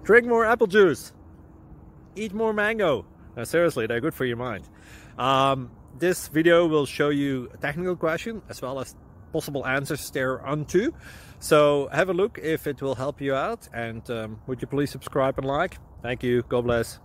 Drink more apple juice. Eat more mango. No, seriously, they're good for your mind. This video will show you a technical question as well as possible answers thereunto. So have a look if it will help you out, and would you please subscribe and like? Thank you. God bless.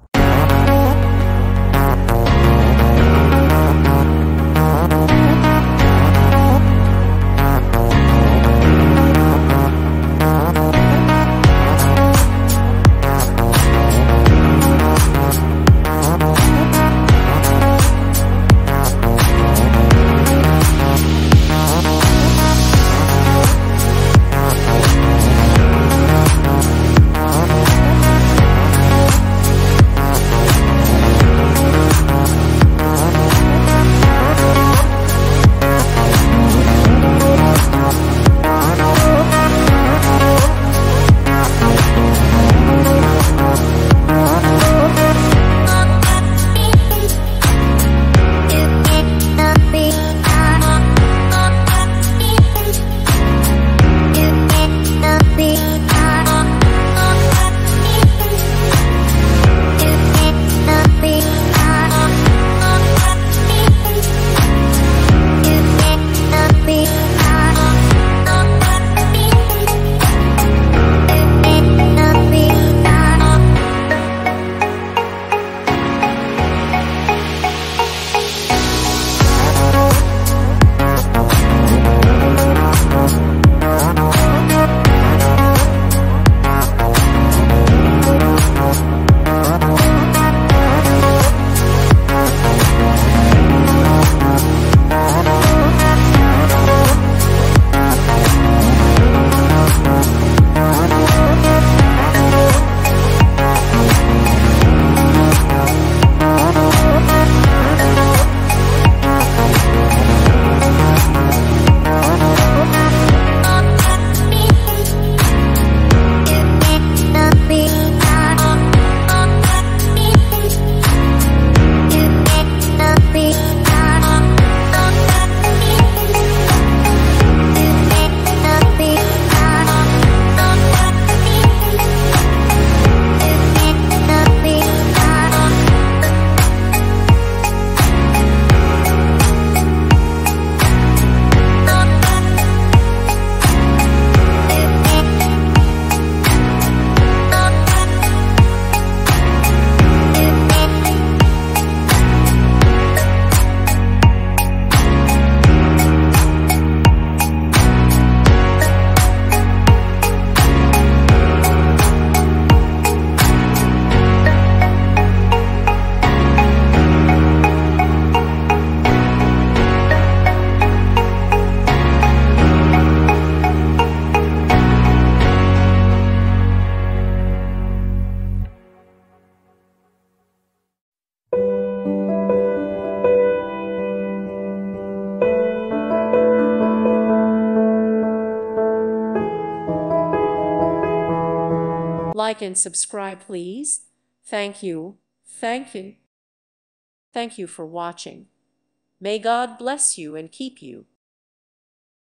Like and subscribe, please. Thank you. Thank you. Thank you for watching. May God bless you and keep you.